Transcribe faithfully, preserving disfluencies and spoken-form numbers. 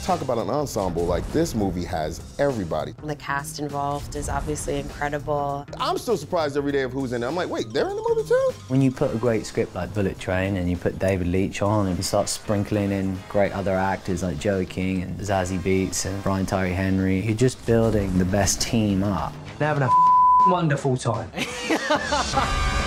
talk about an ensemble, like this movie has everybody. The cast involved is obviously incredible. I'm still surprised every day of who's in there. I'm like, wait, they're in the movie too? When you put a great script like Bullet Train and you put David Leitch on and you start sprinkling in great other actors like Joey King and Zazie Beetz and Brian Tyree Henry, you're just building the best team up. They're having a wonderful time.